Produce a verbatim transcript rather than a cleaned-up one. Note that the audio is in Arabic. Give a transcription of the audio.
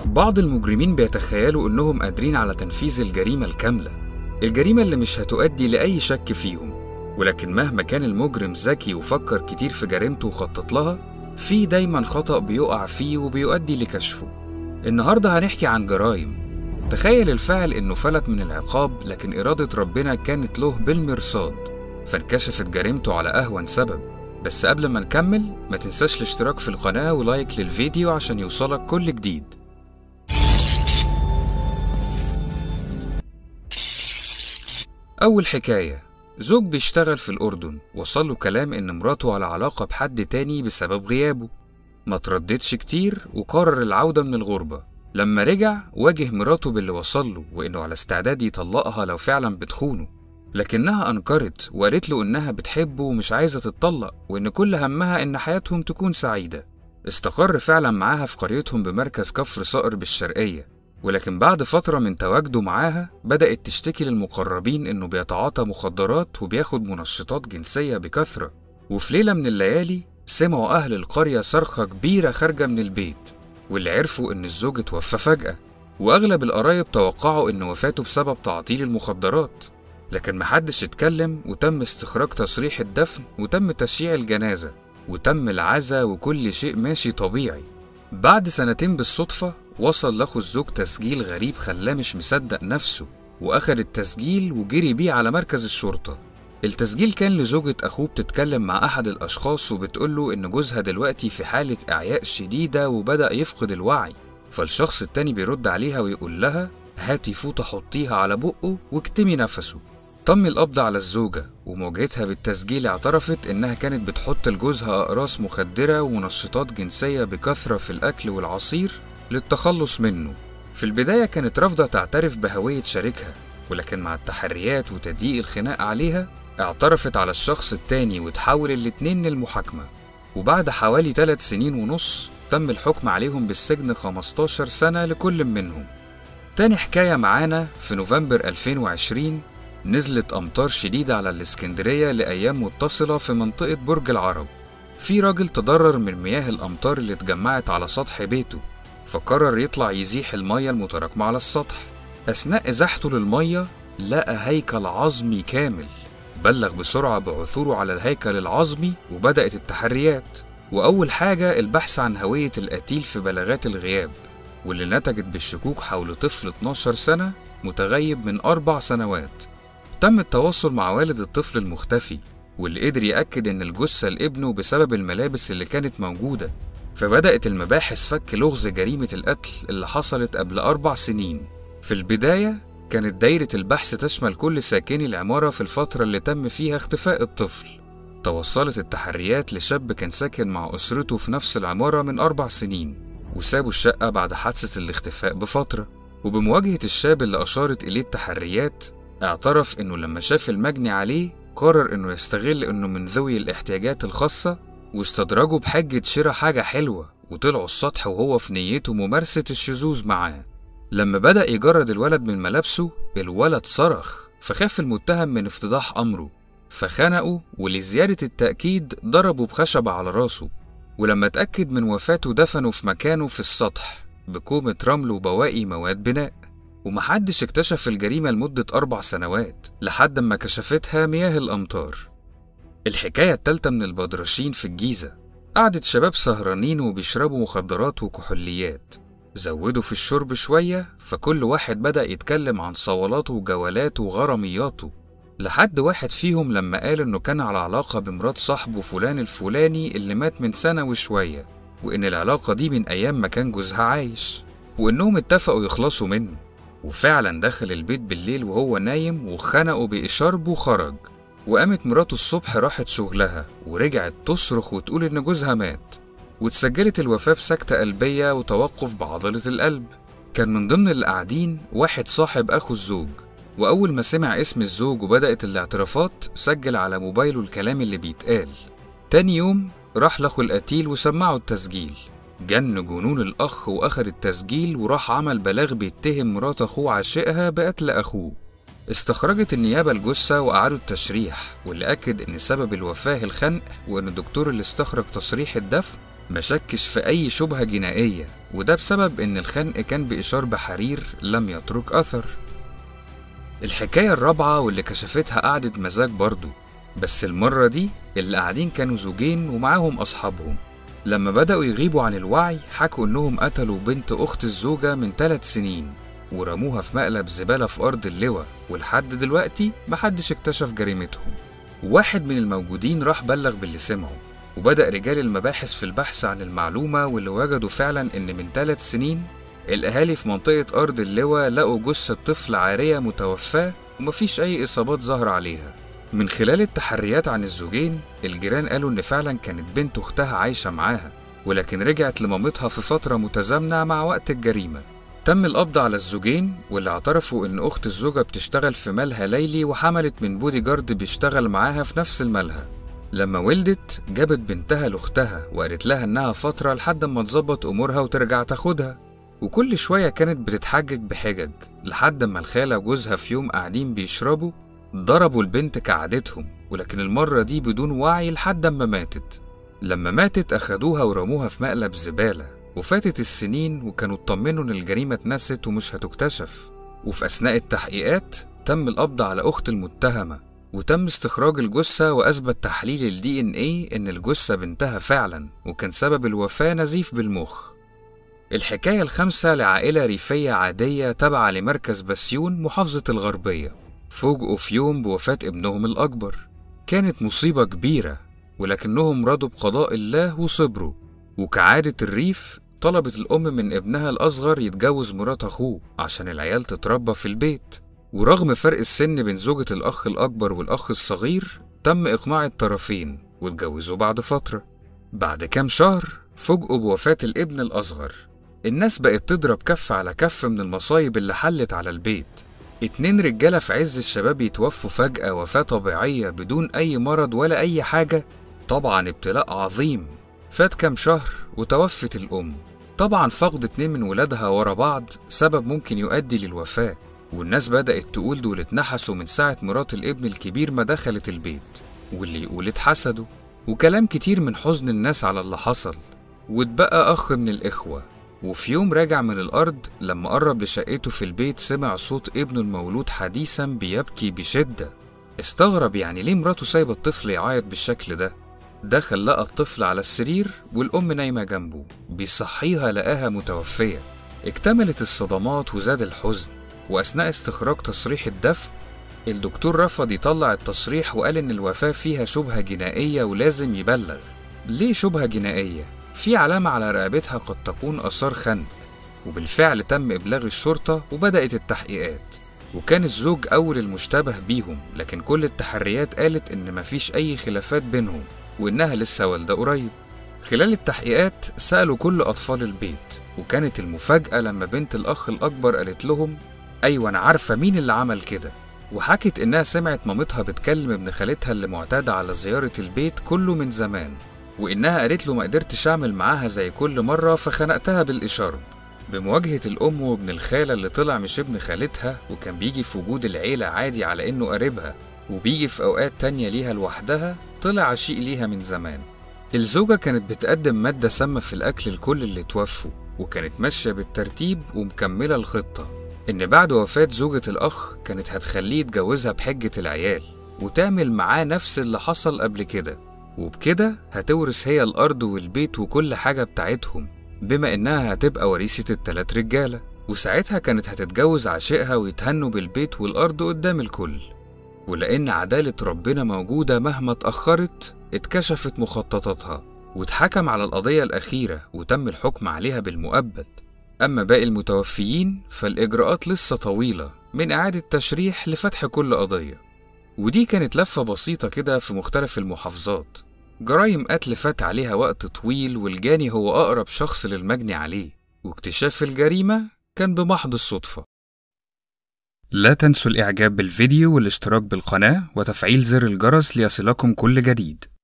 بعض المجرمين بيتخيلوا إنهم قادرين على تنفيذ الجريمة الكاملة، الجريمة اللي مش هتؤدي لأي شك فيهم، ولكن مهما كان المجرم ذكي وفكر كتير في جريمته وخطط لها، في دايما خطأ بيقع فيه وبيؤدي لكشفه. النهاردة هنحكي عن جرائم تخيل الفاعل إنه فلت من العقاب، لكن إرادة ربنا كانت له بالمرصاد فانكشفت جريمته على أهون سبب. بس قبل ما نكمل ما تنساش الاشتراك في القناة ولايك للفيديو عشان يوصلك كل جديد. أول حكاية، زوج بيشتغل في الأردن وصله كلام إن مراته على علاقة بحد تاني بسبب غيابه. ما ترددش كتير وقرر العودة من الغربة. لما رجع واجه مراته باللي وصله وإنه على استعداد يطلقها لو فعلا بتخونه، لكنها أنكرت وقالت له إنها بتحبه ومش عايزة تتطلق وإن كل همها إن حياتهم تكون سعيدة. استقر فعلا معاها في قريتهم بمركز كفر صقر بالشرقية، ولكن بعد فترة من تواجده معاها بدأت تشتكي للمقربين إنه بيتعاطى مخدرات وبياخد منشطات جنسية بكثرة. وفي ليلة من الليالي سمعوا أهل القرية صرخة كبيرة خارجة من البيت، واللي عرفوا إن الزوج اتوفى فجأة. وأغلب القرايب توقعوا إن وفاته بسبب تعاطيل المخدرات، لكن محدش اتكلم، وتم استخراج تصريح الدفن وتم تشييع الجنازة وتم العزا وكل شيء ماشي طبيعي. بعد سنتين بالصدفة وصل لاخو الزوج تسجيل غريب خلاه مش مصدق نفسه، واخد التسجيل وجري بيه على مركز الشرطة. التسجيل كان لزوجة اخوه بتتكلم مع احد الاشخاص وبتقوله ان جوزها دلوقتي في حالة اعياء شديدة وبدأ يفقد الوعي. فالشخص التاني بيرد عليها ويقول لها هاتي فوطة حطيها على بقه واكتمي نفسه. تم القبض على الزوجة، ومواجهتها بالتسجيل اعترفت انها كانت بتحط لجوزها اقراص مخدرة ومنشطات جنسية بكثرة في الاكل والعصير للتخلص منه. في البداية كانت رافضة تعترف بهوية شريكها، ولكن مع التحريات وتضييق الخناق عليها اعترفت على الشخص التاني وتحول الاتنين للمحاكمة. وبعد حوالي ثلاث سنين ونص تم الحكم عليهم بالسجن خمستاشر سنة لكل منهم. تاني حكاية معانا في نوفمبر ألفين وعشرين نزلت أمطار شديدة على الإسكندرية لأيام متصلة في منطقة برج العرب. في راجل تضرر من مياه الأمطار اللي اتجمعت على سطح بيته، فقرر يطلع يزيح المية المتراكمة على السطح. أثناء إزاحته للمية لقى هيكل عظمي كامل. بلغ بسرعة بعثوره على الهيكل العظمي وبدأت التحريات، وأول حاجة البحث عن هوية القتيل في بلاغات الغياب، واللي نتجت بالشكوك حول طفل اتناشر سنة متغيب من أربع سنوات. تم التواصل مع والد الطفل المختفي، واللي قدر يأكد إن الجثة لابنه بسبب الملابس اللي كانت موجودة. فبدأت المباحث فك لغز جريمة القتل اللي حصلت قبل أربع سنين. في البداية كانت دايرة البحث تشمل كل ساكني العمارة في الفترة اللي تم فيها اختفاء الطفل. توصلت التحريات لشاب كان ساكن مع أسرته في نفس العمارة من أربع سنين، وسابوا الشقة بعد حادثة الاختفاء بفترة. وبمواجهة الشاب اللي أشارت إليه التحريات اعترف إنه لما شاف المجني عليه قرر إنه يستغل إنه من ذوي الاحتياجات الخاصة، واستدرجوا بحجة شراء حاجة حلوة، وطلعوا السطح وهو في نيته ممارسة الشذوذ معاه. لما بدأ يجرد الولد من ملابسه الولد صرخ، فخاف المتهم من افتضاح أمره، فخنقه ولزيادة التأكيد ضربه بخشبة على راسه. ولما اتأكد من وفاته دفنه في مكانه في السطح بكومة رمل وبواقي مواد بناء. ومحدش اكتشف الجريمة لمدة أربع سنوات لحد ما كشفتها مياه الأمطار. الحكاية التالتة من البدرشين في الجيزة. قعدت شباب سهرانين وبيشربوا مخدرات وكحوليات، زودوا في الشرب شوية فكل واحد بدأ يتكلم عن صولاته وجولاته وغرامياته، لحد واحد فيهم لما قال إنه كان على علاقة بمرات صاحبه فلان الفلاني اللي مات من سنة وشوية، وإن العلاقة دي من أيام ما كان جوزها عايش، وإنهم اتفقوا يخلصوا منه. وفعلا دخل البيت بالليل وهو نايم وخنقه بإشارب وخرج. وقامت مراته الصبح راحت شغلها ورجعت تصرخ وتقول إن جوزها مات، واتسجلت الوفاة بسكتة قلبية وتوقف بعضلة القلب. كان من ضمن اللي قاعدين واحد صاحب أخو الزوج، وأول ما سمع اسم الزوج وبدأت الاعترافات سجل على موبايله الكلام اللي بيتقال. تاني يوم راح لأخو القتيل وسمعه التسجيل. جن جنون الأخ وأخد التسجيل وراح عمل بلاغ بيتهم مرات أخوه عاشقها بقتل أخوه. استخرجت النيابة الجثة وأعادوا التشريح، واللي أكد إن سبب الوفاة الخنق، وإن الدكتور اللي استخرج تصريح الدفن مشكش في أي شبهة جنائية، وده بسبب إن الخنق كان بإشار بحرير لم يترك أثر. الحكاية الرابعة واللي كشفتها قعدة مزاج برضو، بس المرة دي اللي قاعدين كانوا زوجين ومعاهم أصحابهم. لما بدأوا يغيبوا عن الوعي حكوا إنهم قتلوا بنت أخت الزوجة من ثلاث سنين ورموها في مقلب زبالة في أرض اللواء، ولحد دلوقتي محدش اكتشف جريمتهم. واحد من الموجودين راح بلغ باللي سمعه، وبدأ رجال المباحث في البحث عن المعلومة، واللي وجدوا فعلا إن من ثلاث سنين الأهالي في منطقة أرض اللواء لقوا جثة طفل عارية متوفاة ومفيش أي إصابات ظاهرة عليها. من خلال التحريات عن الزوجين الجيران قالوا إن فعلا كانت بنت أختها عايشة معاها، ولكن رجعت لمامتها في فترة متزامنة مع وقت الجريمة. تم القبض على الزوجين واللي اعترفوا إن أخت الزوجة بتشتغل في ملهى ليلي وحملت من بودي جارد بيشتغل معاها في نفس الملهى. لما ولدت جابت بنتها لأختها وقالت لها إنها فترة لحد ما تظبط أمورها وترجع تاخدها، وكل شوية كانت بتتحجج بحجج لحد ما الخالة وجوزها في يوم قاعدين بيشربوا ضربوا البنت كعادتهم، ولكن المرة دي بدون وعي لحد ما ماتت. لما ماتت أخدوها ورموها في مقلب زبالة، وفاتت السنين وكانوا اطمنوا إن الجريمة اتنست ومش هتكتشف. وفي أثناء التحقيقات تم القبض على أخت المتهمة، وتم استخراج الجثة وأثبت تحليل الدي إن إيه إن الجثة بنتها فعلا، وكان سبب الوفاة نزيف بالمخ. الحكاية الخامسة لعائلة ريفية عادية تابعة لمركز بسيون محافظة الغربية. فوجئوا في يوم بوفاة ابنهم الأكبر. كانت مصيبة كبيرة، ولكنهم رضوا بقضاء الله وصبروا. وكعادة الريف طلبت الأم من ابنها الأصغر يتجوز مرات أخوه عشان العيال تتربى في البيت. ورغم فرق السن بين زوجة الأخ الأكبر والأخ الصغير تم إقناع الطرفين واتجوزوا بعد فترة. بعد كام شهر فوجئوا بوفاة الابن الأصغر. الناس بقت تضرب كف على كف من المصايب اللي حلت على البيت. اتنين رجالة في عز الشباب يتوفوا فجأة وفاة طبيعية بدون أي مرض ولا أي حاجة، طبعا ابتلاء عظيم. فات كام شهر وتوفت الأم. طبعا فقد اتنين من ولادها ورا بعض سبب ممكن يؤدي للوفاة، والناس بدأت تقول دول اتنحسوا من ساعة مرات الابن الكبير ما دخلت البيت، واللي يقول اتحسدوا، وكلام كتير من حزن الناس على اللي حصل. واتبقى أخ من الإخوة، وفي يوم راجع من الأرض لما قرب لشقته في البيت سمع صوت ابنه المولود حديثا بيبكي بشدة. استغرب يعني ليه مراته سايبة الطفل يعيط بالشكل ده. دخل لقى الطفل على السرير والأم نايمة جنبه، بيصحيها لقاها متوفية. اكتملت الصدمات وزاد الحزن، وأثناء استخراج تصريح الدفن الدكتور رفض يطلع التصريح وقال إن الوفاة فيها شبهة جنائية ولازم يبلغ. ليه شبهة جنائية؟ في علامة على رقبتها قد تكون آثار خنق. وبالفعل تم إبلاغ الشرطة وبدأت التحقيقات، وكان الزوج أول المشتبه بيهم، لكن كل التحريات قالت إن مفيش أي خلافات بينهم وإنها لسه والدة قريب. خلال التحقيقات سألوا كل أطفال البيت، وكانت المفاجأة لما بنت الأخ الأكبر قالت لهم أيوة أنا عارفة مين اللي عمل كده، وحكت إنها سمعت مامتها بتكلم ابن خالتها اللي معتادة على زيارة البيت كله من زمان، وإنها قالت له ما قدرتش أعمل معاها زي كل مرة فخنقتها بالإشارة. بمواجهة الأم وابن الخالة اللي طلع مش ابن خالتها وكان بيجي في وجود العيلة عادي على إنه قريبها وبيجي في أوقات تانية ليها لوحدها، طلع عشيق ليها من زمان. الزوجة كانت بتقدم مادة سامة في الأكل لكل اللي توفوا، وكانت ماشية بالترتيب ومكملة الخطة إن بعد وفاة زوجة الأخ كانت هتخليه يتجوزها بحجة العيال وتعمل معاه نفس اللي حصل قبل كده، وبكده هتورث هي الأرض والبيت وكل حاجة بتاعتهم بما إنها هتبقى وريثة التلات رجالة، وساعتها كانت هتتجوز عشيقها ويتهنوا بالبيت والأرض قدام الكل. ولأن عدالة ربنا موجودة مهما اتأخرت اتكشفت مخططاتها واتحكم على القضية الأخيرة وتم الحكم عليها بالمؤبد. أما باقي المتوفيين فالإجراءات لسه طويلة من إعادة تشريح لفتح كل قضية. ودي كانت لفة بسيطة كده في مختلف المحافظات. جرايم قتل فات عليها وقت طويل والجاني هو أقرب شخص للمجني عليه، واكتشاف الجريمة كان بمحض الصدفة. لا تنسوا الإعجاب بالفيديو والاشتراك بالقناة وتفعيل زر الجرس ليصلكم كل جديد.